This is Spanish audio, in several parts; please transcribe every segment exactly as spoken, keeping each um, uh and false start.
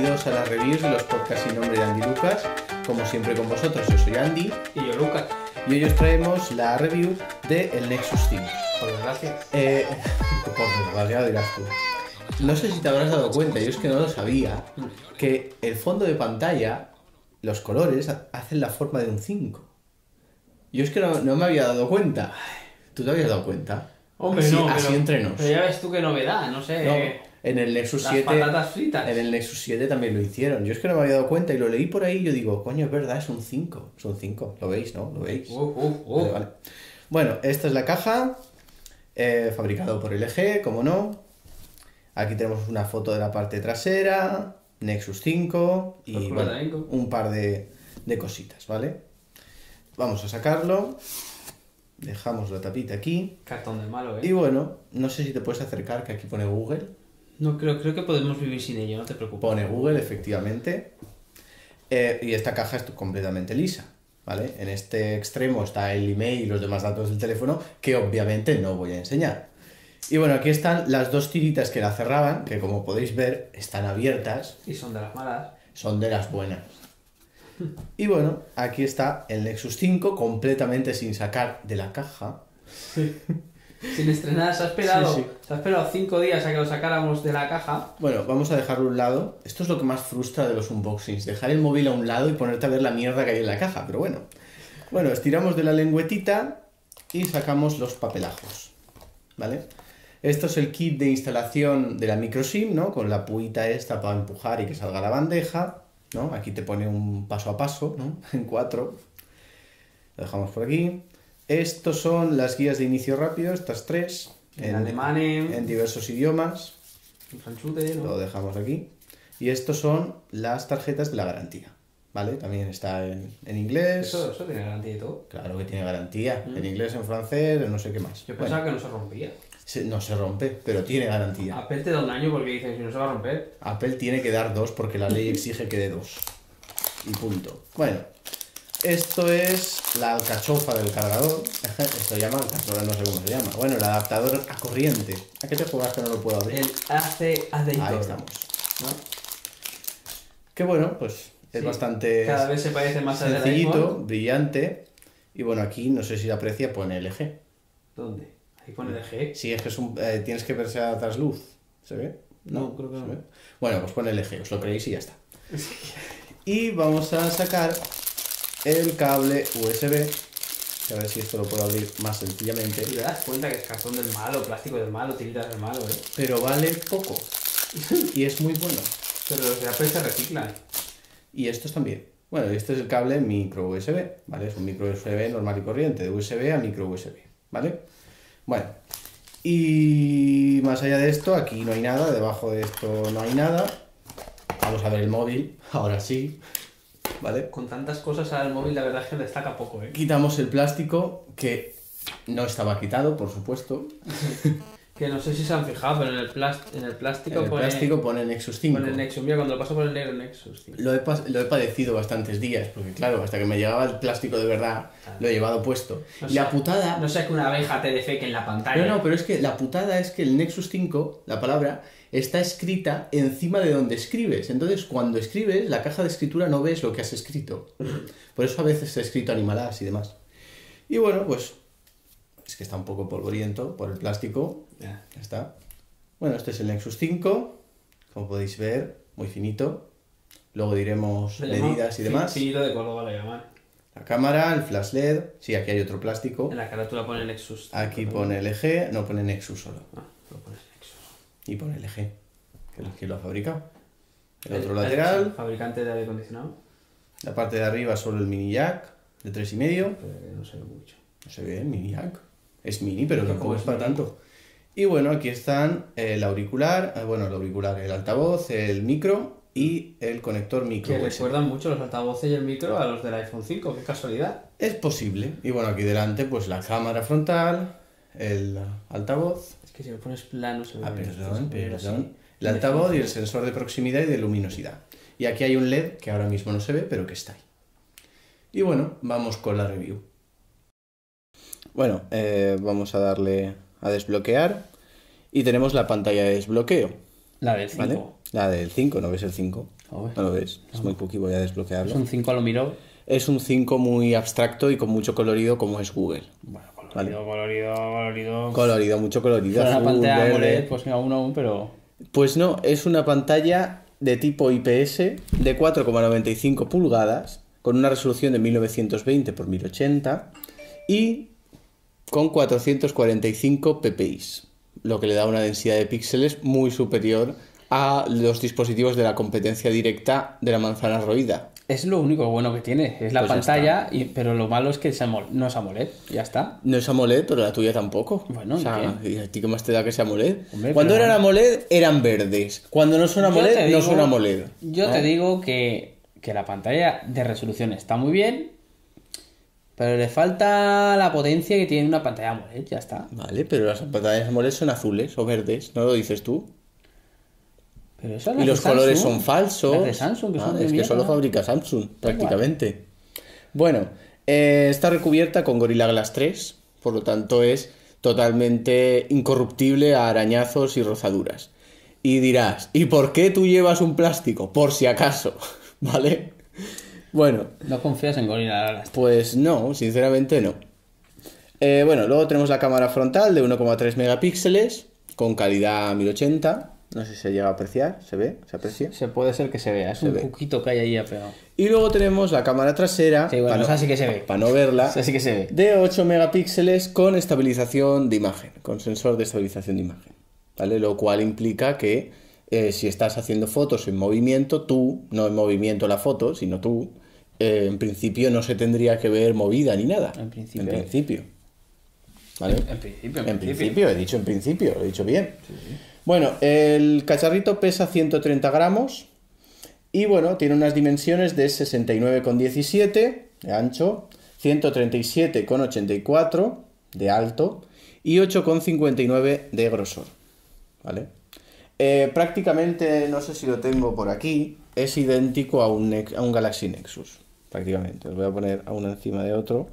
bienvenidos a las reviews de los podcasts sin nombre de Andy Lucas. Como siempre con vosotros, yo soy Andy. Y yo Lucas. Y hoy os traemos la review de el Nexus cinco. Por desgracia. Eh, por desgracia, lo dirás tú. No sé si te habrás dado cuenta, yo es que no lo sabía, que el fondo de pantalla, los colores, hacen la forma de un cinco. Yo es que no, no me había dado cuenta. ¿Tú te habías dado cuenta? Hombre, así, no, así pero, entre nos. pero ya ves tú qué novedad, no sé. No, en el Nexus las siete. patatas fritas. En el Nexus siete también lo hicieron. Yo es que no me había dado cuenta y lo leí por ahí y yo digo, coño, es verdad, es un cinco. Es un cinco. ¿Lo veis, no? ¿Lo veis? Uh, uh, uh. Vale, vale. Bueno, esta es la caja. Eh, fabricado por L G, como no. Aquí tenemos una foto de la parte trasera. Nexus cinco. Y bueno, un par de, de cositas, ¿vale? Vamos a sacarlo. Dejamos la tapita aquí. Cartón de malo, ¿eh? Y bueno, no sé si te puedes acercar, que aquí pone Google. No, creo, creo que podemos vivir sin ello, no te preocupes. Pone Google, efectivamente. Eh, y esta caja es completamente lisa, ¿vale? En este extremo está el email y los demás datos del teléfono, que obviamente no voy a enseñar. Y bueno, aquí están las dos tiritas que la cerraban, que como podéis ver, están abiertas. Y son de las malas. Son de las buenas. Y bueno, aquí está el Nexus cinco completamente sin sacar de la caja. Sí. Sin estrenar, se ha esperado, Sí, sí. se ha esperado cinco días a que lo sacáramos de la caja. Bueno, vamos a dejarlo a un lado. Esto es lo que más frustra de los unboxings, dejar el móvil a un lado y ponerte a ver la mierda que hay en la caja, pero bueno. Bueno, estiramos de la lengüetita y sacamos los papelajos, ¿vale? Esto es el kit de instalación de la micro SIM, ¿no? Con la puita esta para empujar y que salga la bandeja, ¿no? Aquí te pone un paso a paso, ¿no? En cuatro. Lo dejamos por aquí. Estos son las guías de inicio rápido, estas tres. En, en alemán, en... en diversos idiomas. En franchute, ¿no? Lo dejamos aquí. Y estos son las tarjetas de la garantía, ¿vale? También está en, en inglés. ¿Eso, ¿Eso tiene garantía y todo? Claro que tiene garantía. Mm. En inglés, en francés, en no sé qué más. Yo pensaba bueno, que no se rompía. Se, no se rompe, pero tiene garantía. Apple te da un año porque dicen que no se va a romper. Apple tiene que dar dos porque la ley exige que dé dos. Y punto. Bueno, esto es la alcachofa del cargador. Esto se llama alcachofa, no sé cómo se llama. Bueno, el adaptador a corriente. ¿A qué te juegas que no lo puedo abrir? El A C adapter. Ahí estamos, ¿no? Que bueno, pues es sí, bastante cada vez se parece más a sencillito, brillante. Y bueno, aquí no sé si la aprecia, pone L G. ¿Dónde? Ahí pone L G. Sí, es que es un, eh, tienes que verse a trasluz. ¿Se ve? No, no creo que no. Ve? Bueno, pues pone L G, os lo creéis y ya está. Y vamos a sacar el cable U S B. A ver si esto lo puedo abrir más sencillamente. Y te das cuenta que es cartón del malo, plástico del malo, tiritas del malo, ¿eh? Pero vale poco. Y es muy bueno. Pero los de Apple se reciclan. Y estos también. Bueno, este es el cable micro U S B, ¿vale? Es un micro U S B normal y corriente, de U S B a micro U S B, ¿vale? Bueno, y más allá de esto, aquí no hay nada, debajo de esto no hay nada. Vamos a ver el móvil, ahora sí, ¿vale? Con tantas cosas al móvil la verdad es que destaca poco, ¿eh? Quitamos el plástico, que no estaba quitado, por supuesto. Que no sé si se han fijado, pero en el, plast en el plástico en el pone... plástico pone Nexus cinco. Pone Nexus, mira, cuando lo paso por el negro Nexus cinco. Lo he, lo he padecido bastantes días, porque claro, hasta que me llegaba el plástico de verdad, claro, lo he llevado puesto. No y sea, la putada... No sea que una abeja te defeque en la pantalla. No, no, pero es que la putada es que el Nexus cinco, la palabra, está escrita encima de donde escribes. Entonces, cuando escribes, la caja de escritura no ves lo que has escrito. Por eso a veces se ha escrito animalas y demás. Y bueno, pues... Es que está un poco polvoriento por el plástico. Ya, ya está. Bueno, este es el Nexus cinco. Como podéis ver, muy finito. Luego diremos medidas y demás. Finito de Córdoba lo llaman. La cámara, el flash L E D. Sí, aquí hay otro plástico. En la carátula pone Nexus cinco. Aquí pone L G. No, pone Nexus solo. Ah, lo pone Nexus. Y pone L G, que es quien lo ha fabricado. El, el otro el, lateral. El fabricante de aire acondicionado. La parte de arriba solo el mini jack de tres y medio. Pero no se ve mucho. No se ve el mini jack. Es mini, pero tampoco es para tanto. Y bueno, aquí están el auricular, bueno, el auricular, el altavoz, el micro y el conector micro. Que recuerdan mucho los altavoces y el micro a los del iPhone cinco, qué casualidad. Es posible. Y bueno, aquí delante, pues la cámara frontal, el altavoz. Es que si lo pones plano se ve. Ah, perdón, perdón. El altavoz y el sensor de proximidad y de luminosidad. Y aquí hay un L E D que ahora mismo no se ve, pero que está ahí. Y bueno, vamos con la review. Bueno, eh, vamos a darle a desbloquear y tenemos la pantalla de desbloqueo. La del cinco. ¿Vale? La del cinco, ¿no ves el cinco? Joder. ¿No lo ves? Es muy cookie, voy a desbloquearlo. Es un cinco, lo miro. Es un cinco muy abstracto y con mucho colorido como es Google. Bueno, colorido, colorido, colorido. Colorido, mucho colorido. Fuera una azul, pantalla verde. AMOLED, pues mira, uno aún, pero... Pues no, es una pantalla de tipo I P S de cuatro coma noventa y cinco pulgadas con una resolución de mil novecientos veinte por mil ochenta y con cuatrocientos cuarenta y cinco ppi, lo que le da una densidad de píxeles muy superior a los dispositivos de la competencia directa de la manzana roída. Es lo único bueno que tiene, es la Pues ya pantalla, y, pero lo malo es que es AMOLED, no es AMOLED, ya está. No es AMOLED, pero la tuya tampoco. Bueno, o sea, ¿y ¿y a ti qué más te da que sea AMOLED? Hombre, Cuando pero- eran AMOLED, eran verdes. Cuando no son Yo te AMOLED, no digo- son AMOLED. Yo ¿Eh? te digo que, que la pantalla de resolución está muy bien, pero le falta la potencia que tiene una pantalla AMOLED, ya está. Vale, pero las pantallas AMOLED son azules o verdes, ¿no lo dices tú? Pero eso Y los colores son falsos. Las de Samsung, que Ah, son de es que mierda. solo fabrica Samsung, prácticamente. Bueno, eh, está recubierta con Gorilla Glass tres, por lo tanto es totalmente incorruptible a arañazos y rozaduras. Y dirás, ¿y por qué tú llevas un plástico? Por si acaso, ¿vale? Bueno, No confías en Gorilla Glass. pues no, sinceramente no. Eh, bueno, luego tenemos la cámara frontal de uno coma tres megapíxeles con calidad mil ochenta. No sé si se llega a apreciar, ¿se ve? ¿Se aprecia? Se puede ser que se vea, es Se un ve. poquito que hay ahí apegado. Y luego tenemos la cámara trasera, Sí, bueno, para, esa no, sí que se ve. para no verla, Esa sí que se ve. de ocho megapíxeles con estabilización de imagen, con sensor de estabilización de imagen, ¿vale? Lo cual implica que eh, si estás haciendo fotos en movimiento, tú, no en movimiento la foto, sino tú, eh, en principio no se tendría que ver movida ni nada. En principio. En principio. ¿Vale? En principio, en, En principio. principio, he dicho en principio, lo he dicho bien. Bueno, el cacharrito pesa ciento treinta gramos y bueno, tiene unas dimensiones de sesenta y nueve coma diecisiete de ancho, ciento treinta y siete coma ochenta y cuatro de alto y ocho coma cincuenta y nueve de grosor. ¿Vale? Eh, prácticamente, no sé si lo tengo por aquí, es idéntico a un, Nex- a un Galaxy Nexus. Prácticamente. Os voy a poner a uno encima de otro.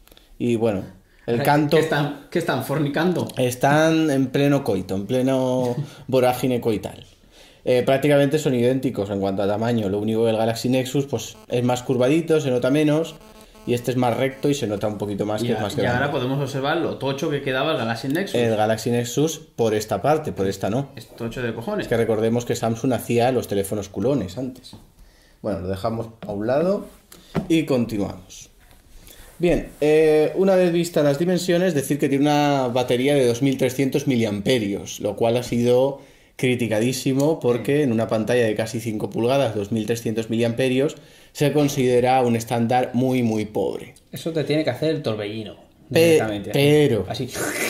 Y bueno, el canto... ¿Qué están, qué están fornicando? Están en pleno coito, en pleno vorágine coital. Eh, prácticamente son idénticos en cuanto a tamaño. Lo único que el Galaxy Nexus pues, es más curvadito, se nota menos. Y este es más recto y se nota un poquito más Y, que es a- más y grande. ahora podemos observar lo tocho que quedaba el Galaxy Nexus. El Galaxy Nexus por esta parte, por esta no. Es tocho de cojones. Es que recordemos que Samsung hacía los teléfonos culones antes. Bueno, lo dejamos a un lado y continuamos. Bien, eh, una vez vistas las dimensiones, decir que tiene una batería de dos mil trescientos miliamperios, lo cual ha sido criticadísimo porque en una pantalla de casi cinco pulgadas, dos mil trescientos miliamperios, se considera un estándar muy muy pobre. Eso te tiene que hacer el torbellino. Pe- directamente, así. pero- Así.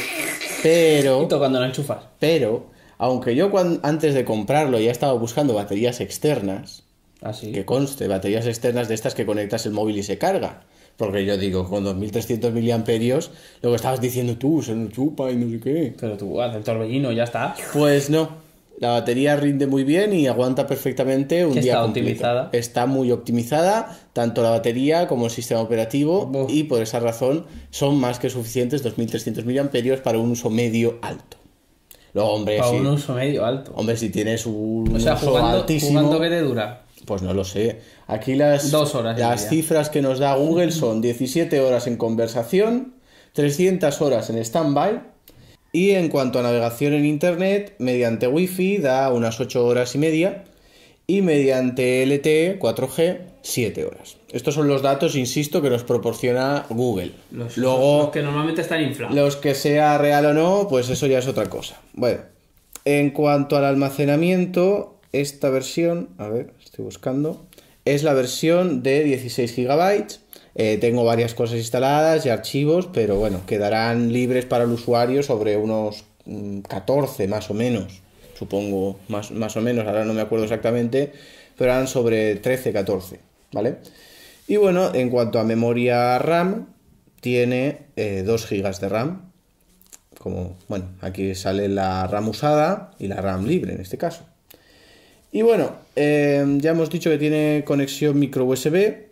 Pero... Y cuando lo enchufas. Pero, aunque yo cuan- antes de comprarlo ya estaba buscando baterías externas, Así. que conste, baterías externas de estas que conectas el móvil y se carga. Porque yo digo, con dos mil trescientos miliamperios, lo que estabas diciendo tú, se nos chupa y no sé qué. Pero tú haz el torbellino, ya está. Pues no. La batería rinde muy bien y aguanta perfectamente un Que día está completo. optimizada. Está muy optimizada, tanto la batería como el sistema operativo, Uf. y por esa razón son más que suficientes dos mil trescientos miliamperios para un uso medio alto. Luego, hombre, Para si, un uso medio alto. hombre, si tienes un O sea, uso jugando, altísimo, jugando ¿qué te dura? pues no lo sé. Aquí las, Dos horas las al día. cifras que nos da Google son diecisiete horas en conversación, trescientas horas en stand-by. Y en cuanto a navegación en internet, mediante Wi-Fi da unas ocho horas y media y mediante L T E cuatro G siete horas. Estos son los datos, insisto, que nos proporciona Google. Los, Luego, los que normalmente están inflados. los que sea real o no, pues eso ya es otra cosa. Bueno, en cuanto al almacenamiento, esta versión, a ver, estoy buscando, es la versión de dieciséis gigabytes. Eh, tengo varias cosas instaladas y archivos, pero bueno, quedarán libres para el usuario sobre unos mm, catorce más o menos, supongo, más, más o menos, ahora no me acuerdo exactamente, pero eran sobre trece, catorce, ¿vale? Y bueno, en cuanto a memoria RAM, tiene eh, dos gigas de RAM, como, bueno, aquí sale la RAM usada y la RAM libre en este caso. Y bueno, eh, ya hemos dicho que tiene conexión micro U S B,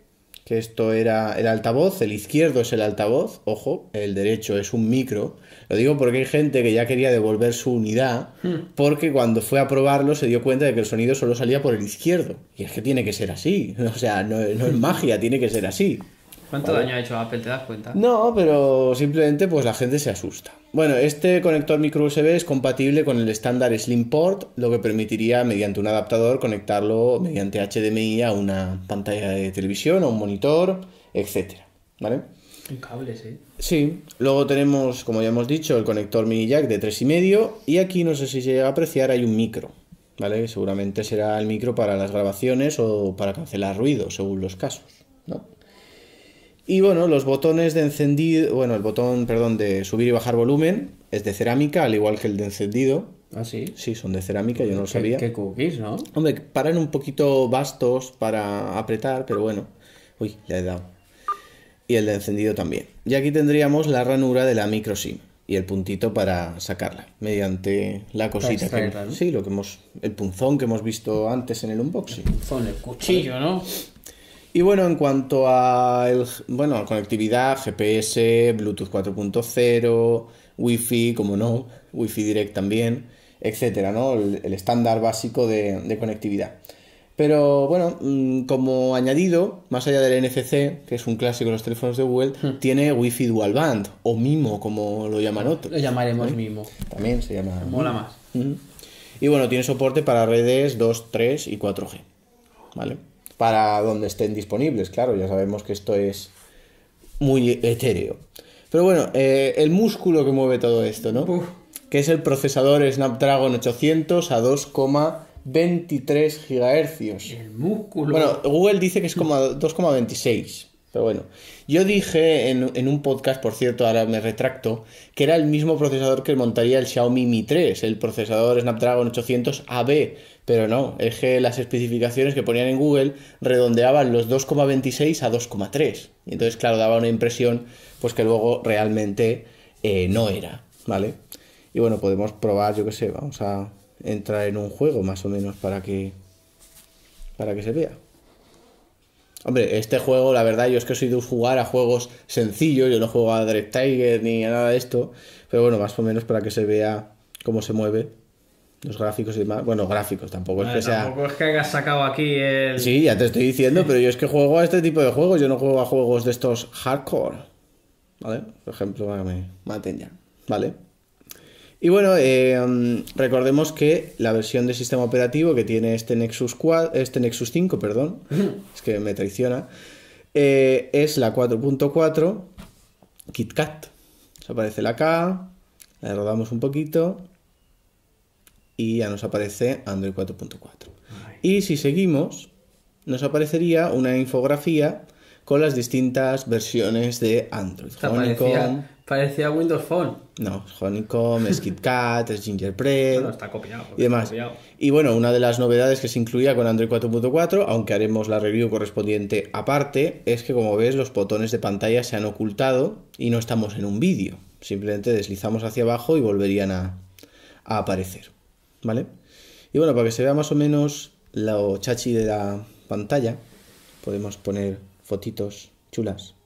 que esto era el altavoz, el izquierdo es el altavoz, ojo, el derecho es un micro. Lo digo porque hay gente que ya quería devolver su unidad, porque cuando fue a probarlo se dio cuenta de que el sonido solo salía por el izquierdo. Y es que tiene que ser así, o sea, no, no es magia, tiene que ser así. ¿Cuánto ¿Vale? daño ha hecho Apple? ¿Te das cuenta? No, pero simplemente pues la gente se asusta. Bueno, este conector micro U S B es compatible con el estándar SlimPort, lo que permitiría mediante un adaptador conectarlo mediante H D M I a una pantalla de televisión, a un monitor, etcétera. ¿Vale? Un cable, sí. Sí, luego tenemos, como ya hemos dicho, el conector mini jack de tres y medio y aquí no sé si se llega a apreciar, hay un micro, ¿vale? Seguramente será el micro para las grabaciones o para cancelar ruido, según los casos, ¿no? Y bueno, los botones de encendido, bueno, el botón, perdón, de subir y bajar volumen es de cerámica, al igual que el de encendido. ¿Ah, sí? Sí, son de cerámica, yo no lo ¿Qué, sabía. qué cookies, ¿no? Hombre, paran un poquito vastos para apretar, pero bueno. Uy, le he dado. Y el de encendido también. Y aquí tendríamos la ranura de la micro SIM y el puntito para sacarla mediante la cosita que extraerla, ¿no? sí, lo que hemos, el punzón que hemos visto antes en el unboxing. Con el cuchillo, ¿no? Y bueno, en cuanto a el, bueno, a conectividad, G P S, Bluetooth cuatro punto cero, Wi-Fi, como no, Wi-Fi Direct también, etcétera, ¿no? El, el estándar básico de, de conectividad. Pero bueno, como añadido, más allá del N F C, que es un clásico de los teléfonos de Google, hmm. tiene Wi-Fi Dual Band, o MIMO, como lo llaman otros. Lo llamaremos ¿sí? MIMO. También se llama Me mola más. Uh-huh. Y bueno, tiene soporte para redes dos, tres y cuatro G, ¿vale? Para donde estén disponibles, claro, ya sabemos que esto es muy etéreo. Pero bueno, eh, el músculo que mueve todo esto, ¿no? Uf. Que es el procesador Snapdragon ochocientos a dos coma veintitrés gigahercios. El músculo. Bueno, Google dice que es dos coma veintiséis. Pero bueno, yo dije en, en un podcast, por cierto, ahora me retracto, que era el mismo procesador que montaría el Xiaomi Mi tres, el procesador Snapdragon ochocientos A B. Pero no, es que las especificaciones que ponían en Google redondeaban los dos coma veintiséis a dos coma tres. Y entonces, claro, daba una impresión pues que luego realmente eh, no era, ¿vale? Y bueno, podemos probar, yo qué sé, vamos a entrar en un juego más o menos para que, para que se vea. Hombre, este juego, la verdad, yo es que soy de jugar a juegos sencillos, yo no juego a Direct Tiger ni a nada de esto, pero bueno, más o menos para que se vea cómo se mueve. Los gráficos y demás. Bueno, gráficos, tampoco es vale, que sea... Tampoco es que hayas sacado aquí el... Sí, ya te estoy diciendo, pero yo es que juego a este tipo de juegos. Yo no juego a juegos de estos hardcore. ¿Vale? Por ejemplo, para que me maten ya. ¿Vale? Y bueno, eh, recordemos que la versión de sistema operativo que tiene este Nexus cuatro, este Nexus cinco, perdón, es que me traiciona, eh, es la cuatro punto cuatro KitKat. Nos aparece la K, la rodamos un poquito... y ya nos aparece Android cuatro punto cuatro. Y si seguimos, nos aparecería una infografía con las distintas versiones de Android. Parecía, parecía Windows Phone. No, Honeycomb, es KitKat, es Gingerbread. Bueno, está copiado. Y demás. Copiado. Y bueno, una de las novedades que se incluía con Android cuatro punto cuatro, aunque haremos la review correspondiente aparte, es que como ves los botones de pantalla se han ocultado y no estamos en un vídeo. Simplemente deslizamos hacia abajo y volverían a, a aparecer. ¿Vale? Y bueno, para que se vea más o menos lo chachi de la pantalla, podemos poner fotitos chulas.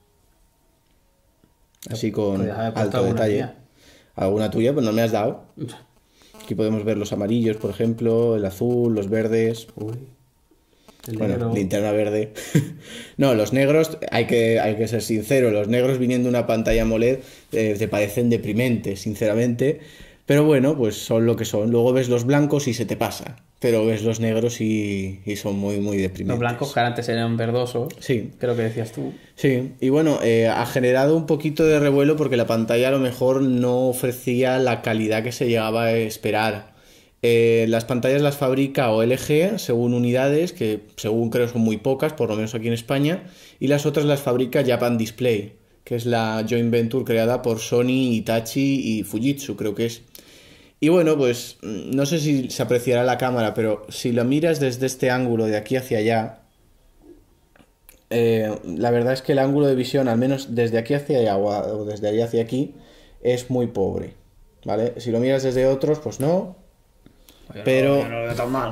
Así con alto detalle. Tía. Alguna tuya, pues no me has dado. Aquí podemos ver los amarillos, por ejemplo, el azul, los verdes. Uy. El bueno, negro. Linterna verde. No, los negros, hay que, hay que ser sincero, los negros viniendo de una pantalla AMOLED eh, te parecen deprimentes, sinceramente. Pero bueno, pues son lo que son. Luego ves los blancos y se te pasa. Pero ves los negros y, y son muy, muy deprimentes. Los blancos que antes eran verdosos. Sí. Creo que decías tú. Sí. Y bueno, eh, ha generado un poquito de revuelo porque la pantalla a lo mejor no ofrecía la calidad que se llegaba a esperar. Eh, las pantallas las fabrica O L G según unidades, que según creo son muy pocas, por lo menos aquí en España. Y las otras las fabrica Japan Display, que es la joint venture creada por Sony, Hitachi y Fujitsu, creo que es. Y bueno, pues no sé si se apreciará la cámara, pero si lo miras desde este ángulo de aquí hacia allá, eh, la verdad es que el ángulo de visión, al menos desde aquí hacia allá o desde allá hacia aquí, es muy pobre, ¿vale? Si lo miras desde otros, pues no, Oye, pero... No, no lo veo tan mal.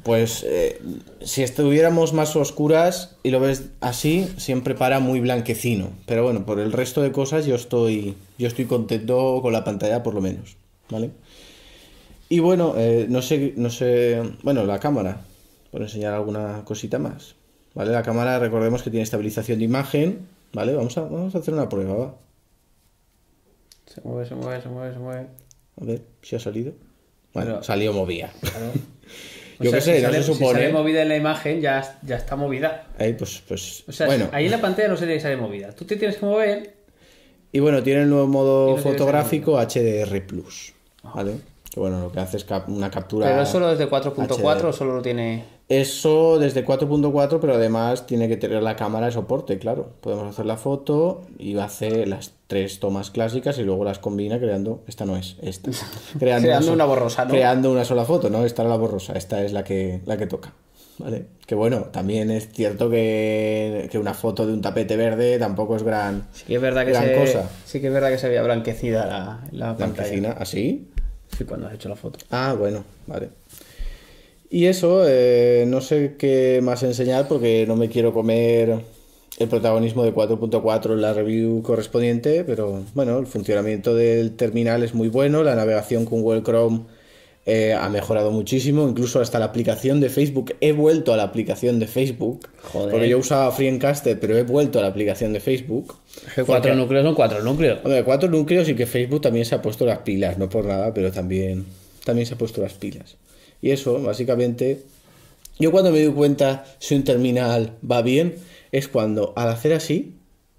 Pues eh, si estuviéramos más oscuras y lo ves así, siempre para muy blanquecino. Pero bueno, por el resto de cosas yo estoy, yo estoy contento con la pantalla por lo menos, ¿vale? Y bueno, eh, no sé, no sé, bueno, la cámara, por enseñar alguna cosita más, ¿vale? La cámara, recordemos que tiene estabilización de imagen, ¿vale? Vamos a, vamos a hacer una prueba, va. Se mueve, se mueve, se mueve, se mueve. A ver si ha salido. Bueno, Pero- salió movida. Claro. Yo O sea, qué sé, si no sale, se Si supone. sale movida en la imagen, ya, ya está movida. Ahí, pues, pues, O sea, bueno. ahí en la pantalla no se le sale movida. Tú te tienes que mover. Y bueno, tiene el nuevo Y modo no tiene fotográfico H D R plus, ¿vale? Que bueno, lo que hace es cap- una captura. Pero es solo desde cuatro punto cuatro H D. o solo lo tiene. Eso desde cuatro punto cuatro, pero además tiene que tener la cámara de soporte, claro. Podemos hacer la foto y hace las tres tomas clásicas y luego las combina creando. Esta no es, esta. Creando, Creando so- una borrosa, ¿no? Creando una sola foto, ¿no? Esta era la borrosa, esta es la que, la que toca. ¿Vale? Que bueno, también es cierto que, que una foto de un tapete verde tampoco es gran, Sí que es verdad que gran se. cosa. Sí que es verdad que se veía blanquecida la, la pantalla. Blanquecina, ¿así? Sí, cuando has hecho la foto. Ah, bueno, vale. Y eso, eh, no sé qué más enseñar porque no me quiero comer el protagonismo de cuatro punto cuatro en la review correspondiente, pero bueno, el funcionamiento del terminal es muy bueno, la navegación con Google Chrome eh, ha mejorado muchísimo, incluso hasta la aplicación de Facebook. He vuelto a la aplicación de Facebook, Joder. porque yo usaba FreeEncaster, pero he vuelto a la aplicación de Facebook. Es que cuatro Porque- núcleos son cuatro núcleos. Hombre, cuatro núcleos y que Facebook también se ha puesto las pilas, no por nada, pero también, también se ha puesto las pilas. Y eso, básicamente, yo cuando me doy cuenta si un terminal va bien, es cuando al hacer así,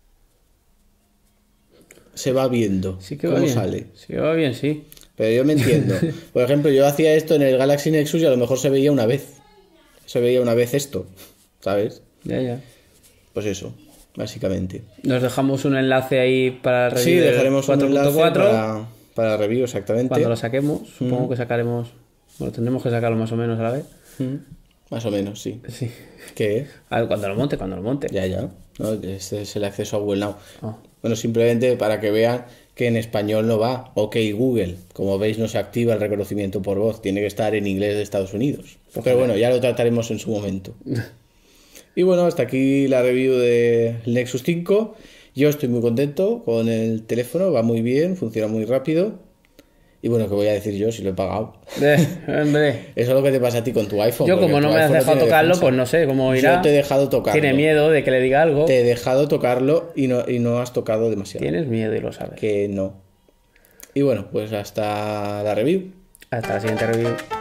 se va viendo Sí que va cómo bien. sale. Sí que va bien, sí. Pero yo me entiendo. Por ejemplo, yo hacía esto en el Galaxy Nexus y a lo mejor se veía una vez. Se veía una vez esto, ¿sabes? Ya, ya. Pues eso, básicamente. Nos dejamos un enlace ahí para el Sí, review del dejaremos un cuatro punto enlace cuatro. para, para la review, exactamente. Cuando lo saquemos, supongo que sacaremos. Bueno, tendremos que sacarlo más o menos a la vez. Mm, Más o menos, sí. Sí. ¿Qué? A ver, cuando lo monte, cuando lo monte. Ya, ya. ¿No? Este es el acceso a Google Now. Ah. Bueno, simplemente para que vean que en español no va. Ok, Google. Como veis, no se activa el reconocimiento por voz. Tiene que estar en inglés de Estados Unidos. Pero bueno, ya lo trataremos en su momento. Y bueno, hasta aquí la review del Nexus cinco. Yo estoy muy contento con el teléfono. Va muy bien, funciona muy rápido. Y bueno, ¿qué voy a decir yo si lo he pagado? Eh, hombre. Eso es lo que te pasa a ti con tu iPhone. Yo, porque como tu no me has iPhone dejado tiene tocarlo, defensa. pues no sé cómo irá. Yo te he dejado tocarlo. Tiene miedo de que le diga algo. Te he dejado tocarlo y no, y no has tocado demasiado. Tienes miedo y lo sabes. Que no. Y bueno, pues hasta la review. Hasta la siguiente review.